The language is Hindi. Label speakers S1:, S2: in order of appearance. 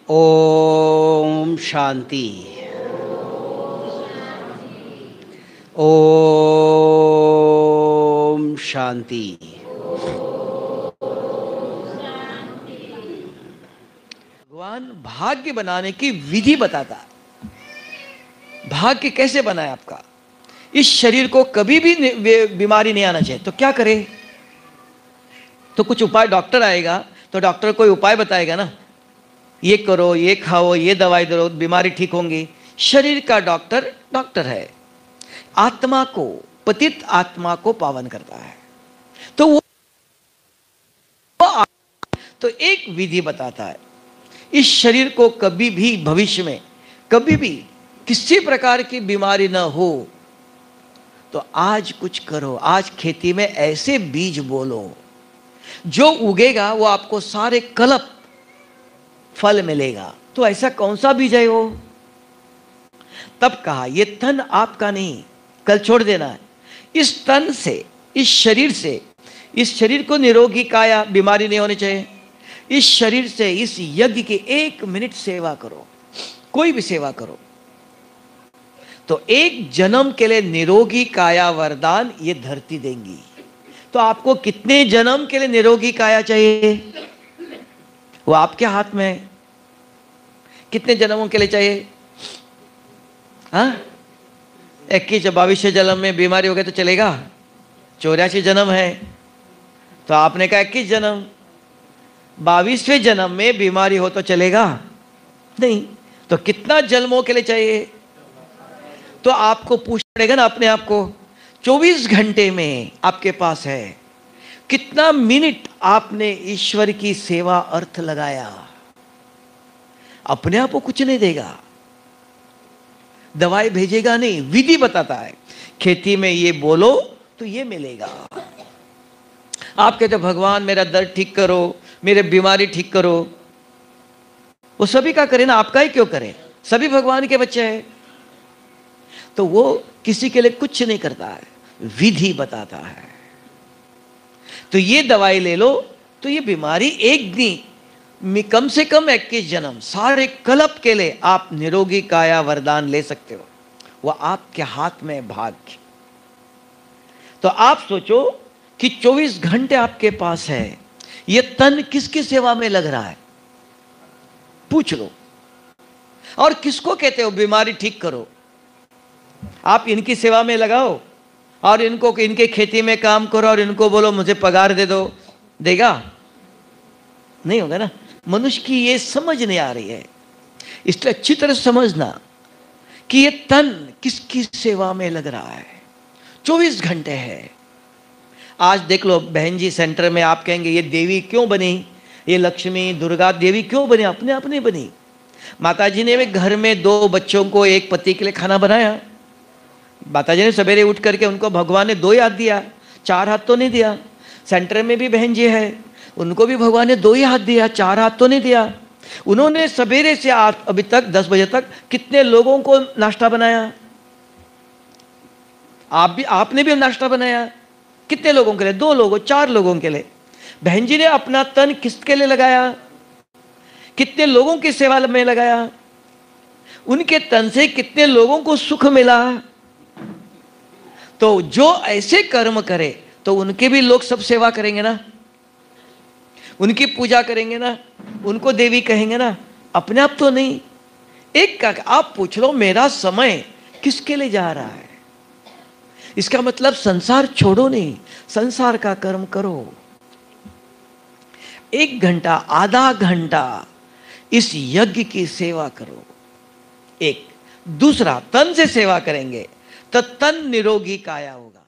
S1: ओम शांति। ओम शांति। भगवान भाग्य बनाने की विधि बताता है। भाग्य कैसे बनाए आपका। इस शरीर को कभी भी बीमारी नहीं आना चाहिए, तो क्या करे। तो कुछ उपाय, डॉक्टर आएगा तो डॉक्टर कोई उपाय बताएगा ना, ये करो, ये खाओ, ये दवाई दो, बीमारी ठीक होंगी। शरीर का डॉक्टर डॉक्टर है, आत्मा को, पतित आत्मा को पावन करता है। तो वो तो एक विधि बताता है, इस शरीर को कभी भी भविष्य में कभी भी किसी प्रकार की बीमारी ना हो, तो आज कुछ करो। आज खेती में ऐसे बीज बोलो, जो उगेगा वो आपको सारे कल्प फल मिलेगा। तो ऐसा कौन सा बीज है वो। तब कहा, ये तन आपका नहीं, कल छोड़ देना है। इस तन से, इस शरीर से, इस शरीर को निरोगी काया, बीमारी नहीं होनी चाहिए। इस शरीर से, इस यज्ञ की 1 मिनट सेवा करो, कोई भी सेवा करो, तो 1 जन्म के लिए निरोगी काया वरदान ये धरती देंगी। तो आपको कितने जन्म के लिए निरोगी काया चाहिए, वो आपके हाथ में है। कितने जन्मों के लिए चाहिए। हाँ, 21 22 जन्म में बीमारी हो गई तो चलेगा। 84 जन्म है तो आपने कहा 21 जन्म। 22वें जन्म में बीमारी हो तो चलेगा नहीं। तो कितना जन्मों के लिए चाहिए। तो आपको पूछना पड़ेगा ना अपने आप को, 24 घंटे में आपके पास है, कितना मिनट आपने ईश्वर की सेवा अर्थ लगाया। अपने आप को कुछ नहीं देगा, दवाई भेजेगा नहीं, विधि बताता है। खेती में ये बोलो तो ये मिलेगा। आप कहते भगवान मेरा दर्द ठीक करो, मेरे बीमारी ठीक करो, वो सभी का करे ना, आपका ही क्यों करे। सभी भगवान के बच्चे हैं। तो वो किसी के लिए कुछ नहीं करता है, विधि बताता है। तो ये दवाई ले लो तो ये बीमारी एक दिन में कम से कम 21 जन्म, सारे कल्प के लिए आप निरोगी काया वरदान ले सकते हो। वह आपके हाथ में भाग्य। तो आप सोचो कि 24 घंटे आपके पास है, ये तन किसकी सेवा में लग रहा है, पूछ लो। और किसको कहते हो बीमारी ठीक करो। आप इनकी सेवा में लगाओ और इनको, इनके खेती में काम करो और इनको बोलो मुझे पगार दे दो, देगा नहीं होगा ना। मनुष्य की ये समझ नहीं आ रही है। इसलिए अच्छी तरह समझना कि ये तन किसकी सेवा में लग रहा है। 24 घंटे है। आज देख लो बहन जी, सेंटर में आप कहेंगे ये देवी क्यों बनी, ये लक्ष्मी दुर्गा देवी क्यों बनी, अपने अपने बनी। माताजी ने भी घर में 2 बच्चों को, एक पति के लिए खाना बनाया। माताजी ने सवेरे उठ करके उनको भगवान ने 2 हाथ दिया, 4 हाथ तो नहीं दिया। सेंटर में भी बहन जी है, उनको भी भगवान ने 2 ही हाथ दिया, 4 हाथ तो नहीं दिया। उन्होंने सवेरे से अभी तक 10 बजे तक कितने लोगों को नाश्ता बनाया। आपने भी नाश्ता बनाया। कितने लोगों के लिए, 2 लोगों, 4 लोगों के लिए। बहन जी ने अपना तन किसके लिए लगाया, कितने लोगों की सेवा में लगाया। उनके तन से कितने लोगों को सुख मिला। तो जो ऐसे कर्म करे तो उनके भी लोग सब सेवा करेंगे ना, उनकी पूजा करेंगे ना, उनको देवी कहेंगे ना, अपने आप तो नहीं। एक का आप पूछ लो मेरा समय किसके लिए जा रहा है। इसका मतलब संसार छोड़ो नहीं, संसार का कर्म करो। 1 घंटा, आधा घंटा इस यज्ञ की सेवा करो। एक दूसरा, तन से सेवा करेंगे तो तन निरोगी काया होगा।